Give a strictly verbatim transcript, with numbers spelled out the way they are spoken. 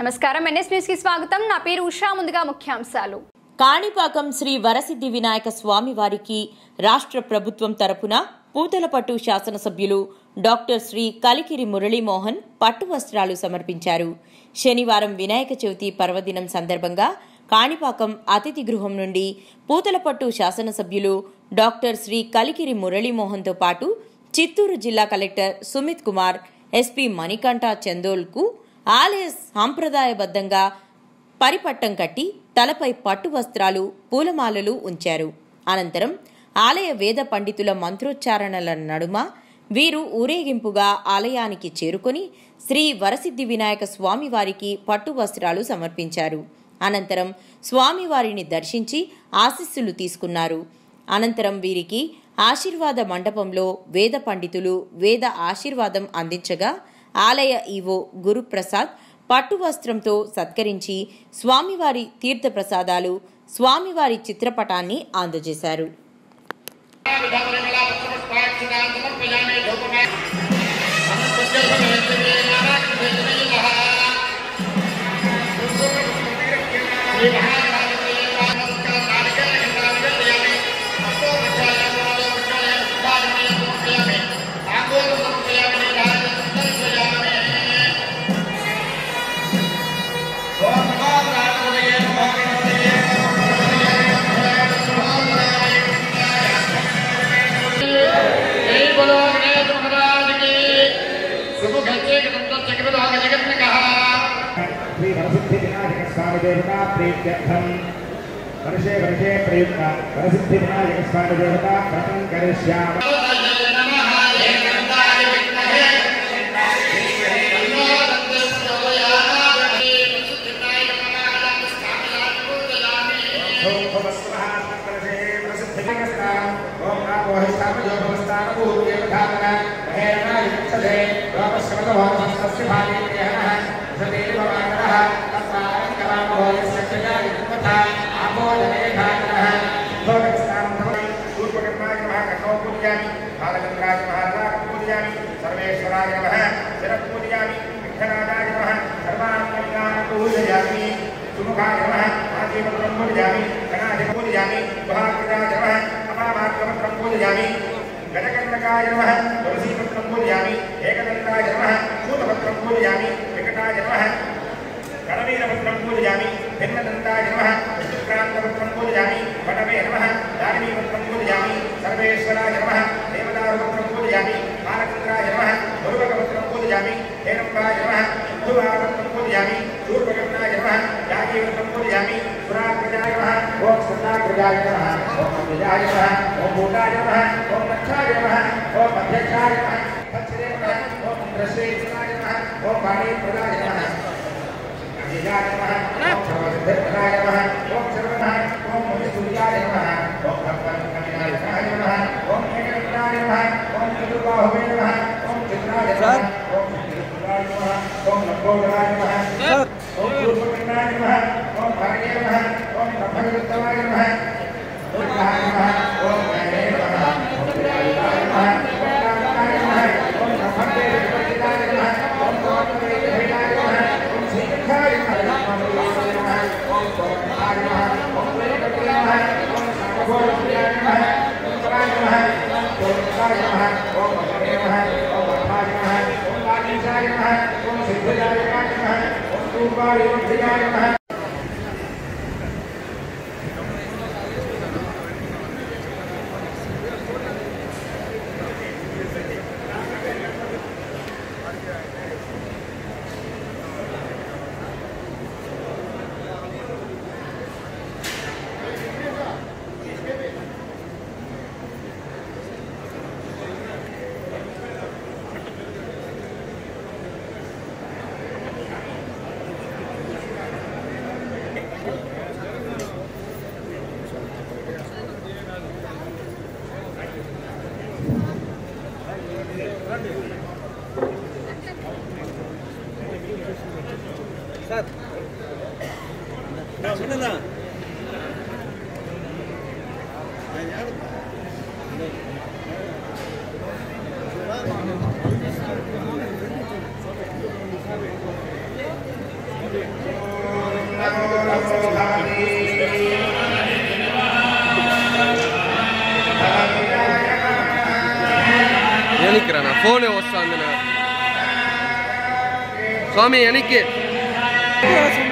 నమస్కారం NS news కి స్వాగతం నా పేరు ఉషా ముందుగా ముఖ్యాంశాలు కాణిపాకం శ్రీ వరసిద్ధి వినాయక స్వామి వారికి రాష్ట్ర ప్రభుత్వం తరపున పూతలపట్టు శాసనసభ్యులు డాక్టర్ శ్రీ కలికిరి మురళీమోహన్ పట్టు వస్త్రాలు సమర్పించారు. శనివారం వినాయక చవితి పర్వదినం సందర్భంగా కాణిపాకం అతిథి గృహం నుండి పూతలపట్టు శాసనసభ్యులు డాక్టర్ శ్రీ కలికిరి మురళీమోహన్తో పాటు చిత్తూరు జిల్లా కలెక్టర్ సుమిత్ కుమార్, ఎస్పీ మణికంఠ చందోల్కు ఆలయ సాంప్రదాయబద్ధంగా పరిపట్టం కట్టి తలపై పట్టు వస్త్రాలు, పూలమాలలు ఉంచారు. అనంతరం ఆలయ వేద పండితుల మంత్రోచ్చారణల నడుమ వీరు ఊరేగింపుగా ఆలయానికి చేరుకొని శ్రీ వరసిద్ధి వినాయక స్వామివారికి పట్టు వస్త్రాలు సమర్పించారు. అనంతరం స్వామివారిని దర్శించి ఆశీస్సులు తీసుకున్నారు. అనంతరం వీరికి ఆశీర్వాద మండపంలో వేద పండితులు వేద ఆశీర్వాదం అందించగా ఆలయ ఈవో గురుప్రసాద్ పట్టు వస్త్రంతో సత్కరించి స్వామివారి తీర్థ ప్రసాదాలు, స్వామివారి చిత్రపటాన్ని అందజేశారు. देवता प्रीत्यर्थम वर्षे वर्षे प्रयुक्ता वरसिद्धि विनायक स्वामी देवता व्रतं करिष्यामि. सर्वेश्वराय नमः शिरः पूजयामि, विघ्ननाशाय नमः सर्वार्थकामान् पूजयामि, सुमुखाय नमः आजीवनं पूजयामि, गणाधिपं पूजयामि, महाकृताय नमः अपामार्गमन्त्रं पूजयामि, गजकर्णकाय नमः तुलसीपत्रं पूजयामि, एकदन्ताय नमः शूलपत्रं पूजयामि, विकटाय नमः कणवीरपत्रं पूजयामि, भिन्नदन्ताय नमः विष्णुक्रान्तपत्रं पूजयामि, वटवे नमः दारिणीपत्रं पूजयामि, सर्वेश्वराय नमः देवदारुपत्रं पूजयामि, बालचन्द्राय नमः गुरुभगवत्रं पूजयामि, हेरम्बाय नमः धुवापत्रं पूजयामि, शूर्पकर्णाय नमः यागीवत्रं पूजयामि, सुराग्रजाय नमः ओं सन्नाग्रजाय नमः ओं अग्रजाय नमः ओं भूताय नमः ओं दक्षाय नमः ओं अध्यक्षाय नमः पक्षे नमः ओं इंद्रश्रेष्ठाय नमः ओं वाणीप्रदाय नमः अजिजाय नमः ओं सर्वसिद्धिप्रदाय नमः ओं सर्वनः ओं मणिसूर्याय नमः ओं भगवन्नारायणाय नमः ओं एकदन्ताय नमः ओं चतुर्बाहुवे नमः ओं चित्राय नमः ओं चतुर्बाहुवे नमः ओं लंबोदराय नमः ओं रूपकर्णाय नमः ओं भरणे नमः ओं ब्रह्मविरुद्धवाय नमः ओं काय नमः ओं वैरे नमः ओं विराजिताय नमः ओं कान्ताय नमः ओं ब्रह्मदेवपतिताय नमः ओं गोपदेवपतिताय नमः ओं श्रीकृष्णाय नमः ओं गोपनाय नमः ओं वेदपतिताय नमः ओं सर्वभूताय नमः ओं पराय नमः ओं गोविन्दाय नमः ओं भगवे नमः ओं ब्रह्माय नमः ओं वागीशाय नमः ओं सिद्धिदाय नमः ओं रूपाय नमः. Thank you. వెనక్కి రా, ఫోనే వస్తుంది నా స్వామి వెనక్కి.